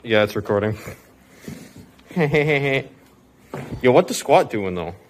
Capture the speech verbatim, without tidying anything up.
Yeah, it's recording. Yo, what the squat doing though?